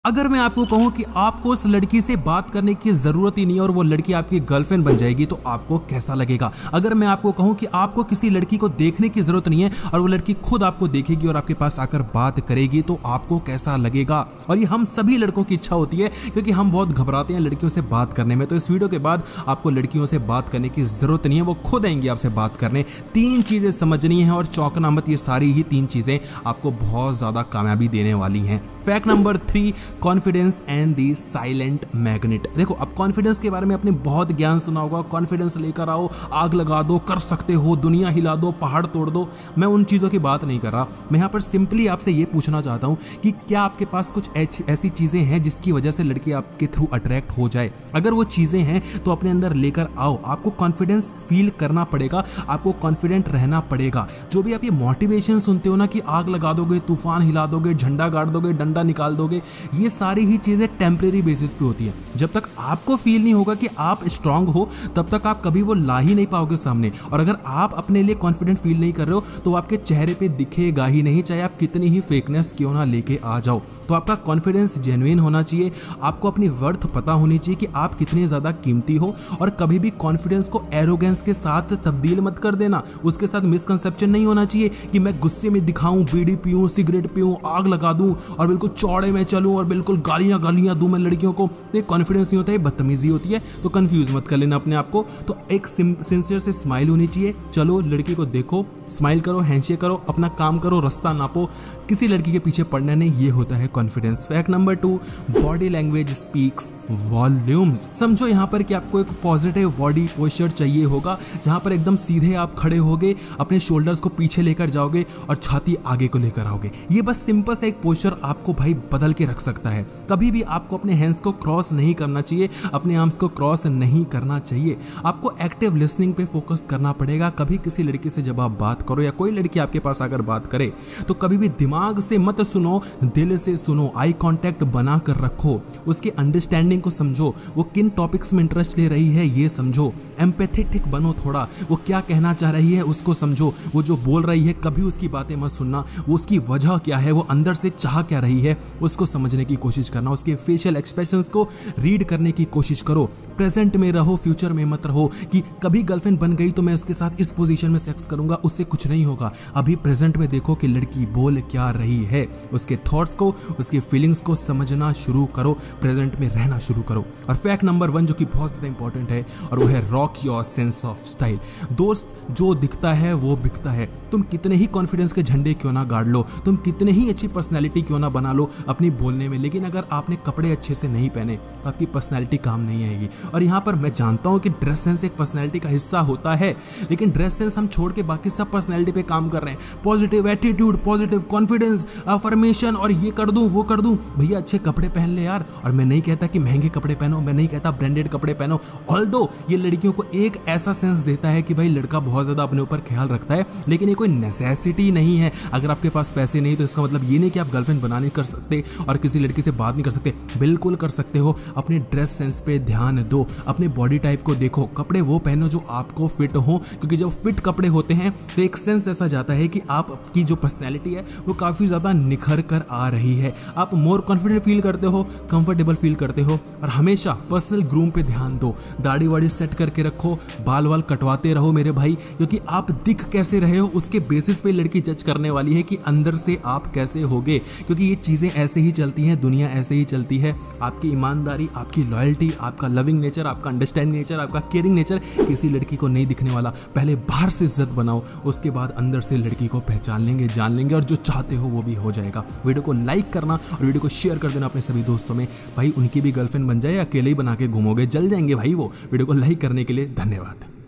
अगर मैं आपको कहूं कि आपको उस लड़की से बात करने की जरूरत ही नहीं है और वो लड़की आपकी गर्लफ्रेंड बन जाएगी तो आपको कैसा लगेगा। अगर मैं आपको कहूं कि आपको किसी लड़की को देखने की जरूरत नहीं है और वो लड़की खुद आपको देखेगी और आपके पास आकर बात करेगी तो आपको कैसा लगेगा। और ये हम सभी लड़कों की इच्छा होती है क्योंकि हम बहुत घबराते हैं लड़कियों से बात करने में। तो इस वीडियो के बाद आपको लड़कियों से बात करने की जरूरत नहीं है, वो खुद आएंगी आपसे बात करने। 3 चीजें समझनी है और चौंकना मत, ये सारी ही 3 चीजें आपको बहुत ज्यादा कामयाबी देने वाली हैं। Fact number 3, confidence and the silent magnet. देखो, अब कॉन्फिडेंस के बारे में आपने बहुत ज्ञान सुना होगा। कॉन्फिडेंस लेकर आओ, आग लगा दो, कर सकते हो, दुनिया हिला दो, पहाड़ तोड़ दो। मैं उन चीजों की बात नहीं कर रहा। मैं यहाँ पर सिंपली आपसे ये पूछना चाहता हूँ कि क्या आपके पास कुछ ऐसी चीजें हैं जिसकी वजह से लड़की आपके थ्रू अट्रैक्ट हो जाए। अगर वो चीजें हैं तो अपने अंदर लेकर आओ। आपको कॉन्फिडेंस फील करना पड़ेगा, आपको कॉन्फिडेंट रहना पड़ेगा। जो भी आप ये मोटिवेशन सुनते हो ना कि आग लगा दोगे, तूफान हिला दोगे, झंडा गाड़ दोगे, डंडा निकाल दोगे, ये सारी ही चीजें टेम्परेरी बेसिस पे होती है। जब तक आपको फील नहीं होगा कि आप स्ट्रांग हो तब तक आप कभी वो ला ही नहीं पाओगे सामने। और अगर आप अपने लिए कॉन्फिडेंट फील नहीं कर रहे हो तो आपके चेहरे पे दिखेगा ही नहीं, चाहे आप कितनी ही फेकनेस क्यों ना लेके आ जाओ। तो आपका कॉन्फिडेंस जेन्युइन होना चाहिए। आपको अपनी वर्थ पता होनी चाहिए कि आप कितने ज्यादा कीमती हो। और कभी भी कॉन्फिडेंस को एरोगेंस के साथ तब्दील मत कर देना। उसके साथ मिसकंसेप्शन नहीं होना चाहिए कि मैं गुस्से में दिखाऊं, बीड़ी पीऊं, सिगरेट पीऊं, आग लगा दूं और बिल्कुल चौड़े में चलूं और बिल्कुल गालियां दूं मैं लड़कियों को। तो कॉन्फिडेंस नहीं होता है, बदतमीजी होती है। तो कंफ्यूज मत कर लेना अपने आप को। तो एक सिंसियर से स्माइल होनी चाहिए। चलो लड़की को देखो, स्माइल करो, हैंडशेक करो, अपना काम करो, रास्ता नापो, किसी लड़की के पीछे पड़ना नहीं। ये होता है confidence. Fact number 2, body language speaks volumes. समझो यहाँ पर कि आपको एक पॉजिटिव बॉडी पोस्चर चाहिए होगा जहां पर एकदम सीधे आप खड़े होगे, अपने शोल्डर्स को पीछे लेकर जाओगे और छाती आगे को लेकर आओगे। ये बस सिंपल सा एक पोस्चर आपको भाई बदल के रख सकता है। कभी भी आपको अपने हैंड्स को क्रॉस नहीं करना चाहिए, अपने आर्म्स को क्रॉस नहीं करना चाहिए। आपको एक्टिव लिसनिंग पे फोकस करना पड़ेगा। कभी किसी लड़की से जब आप बात करो या कोई लड़की आपके पास अगर बात करे तो कभी भी दिमाग से मत सुनो, दिल से सुनो। आई कांटेक्ट बना कर रखो, उसके अंडरस्टैंडिंग को समझो, वो किन टॉपिक्स में इंटरेस्ट ले रही है ये समझो। एम्पैथेटिक बनो थोड़ा, वो क्या कहना चाह रही है उसको समझो। वो जो बोल रही है कभी उसकी बातें मत सुनना, वो उसकी वजह क्या है, वो अंदर से चाह क्या रही है उसको समझने की कोशिश करना। उसके फेशियल एक्सप्रेशंस को रीड करने की कोशिश करो। प्रेजेंट में रहो, फ्यूचर में मत रहो कि कभी गर्लफ्रेंड बन गई तो मैं उसके साथ इस पोजीशन में सेक्स करूंगा, उससे कुछ नहीं होगा। अभी प्रेजेंट में देखो कि लड़की बोल क्या रही है, उसके थॉट्स को, उसके फीलिंग्स को समझना शुरू करो, प्रेजेंट में रहना शुरू करो। और फैक्ट नंबर 1 जो कि बहुत ज्यादा इंपॉर्टेंट है और वो है rock your sense of style. दोस्त, जो दिखता है वो बिकता है। तुम कितने ही कॉन्फिडेंस के झंडे क्यों ना गाड़ लो, तुम कितने ही अच्छी पर्सनैलिटी क्यों ना बना लो अपनी बोलने में, लेकिन अगर आपने कपड़े अच्छे से नहीं पहने तो आपकी पर्सनैलिटी काम नहीं आएगी। और यहाँ पर मैं जानता हूँ कि ड्रेस सेंस एक पर्सनैलिटी का हिस्सा होता है, लेकिन ड्रेस सेंस हम छोड़ के बाकी सब पर्सनैलिटी पे काम कर रहे हैं। Positive attitude, positive confidence, affirmation और ये कर दूं वो कर दूं। भैया अच्छे कपड़े पहन ले यार। और मैं नहीं कहता कि महंगे कपड़े पहनो, मैं नहीं कहता ब्रांडेड कपड़े पहनो। ऑल्दो ये लड़कियों को एक ऐसा सेंस देता है कि भाई लड़का बहुत ज्यादा अपने ऊपर ख्याल रखता है, लेकिन ये कोई नेसेसिटी नहीं है। अगर आपके पास पैसे नहीं तो इसका मतलब ये नहीं कि आप गर्लफ्रेंड बना नहीं कर सकते और किसी लड़की से बात नहीं कर सकते। बिल्कुल कर सकते हो। अपने ड्रेस सेंस पे ध्यान दो, अपने बॉडी टाइप को देखो, कपड़े वो पहनो जो आपको फिट हो, क्योंकि जब फिट कपड़े होते हैं तो एक सेंस ऐसा जाता है कि आपकी जो पर्सनैलिटी है वो काफी ज्यादा निखर कर आ रही है। आप मोर कॉन्फिडेंट फील करते हो, कंफर्टेबल फील करते हो। और हमेशा पर्सनल ग्रूम पे ध्यान दो, दाढ़ी वाड़ी सेट करके रखो, बाल वाल कटवाते रहो मेरे भाई, क्योंकि आप दिख कैसे रहे हो उसके बेसिस पे लड़की जज करने वाली है कि अंदर से आप कैसे होगे। क्योंकि ये चीजें ऐसे ही चलती हैं, दुनिया ऐसे ही चलती है। आपकी ईमानदारी, आपकी लॉयल्टी, आपका लविंग नेचर, आपका अंडरस्टैंडिंग नेचर, आपका केयरिंग नेचर किसी लड़की को नहीं दिखने वाला। पहले बाहर से इज्जत बनाओ, उसके बाद अंदर से लड़की को पहचान लेंगे, जान लेंगे और जो चाहते हो वो भी हो जाएगा। वीडियो को लाइक करना और वीडियो को शेयर कर देना अपने सभी दोस्तों में। भाई उनकी भी गर्लफ्रेंड बन जाए, अकेले ही बना के घूमोगे, जल जाएंगे भाई वो। वीडियो को लाइक करने के लिए धन्यवाद।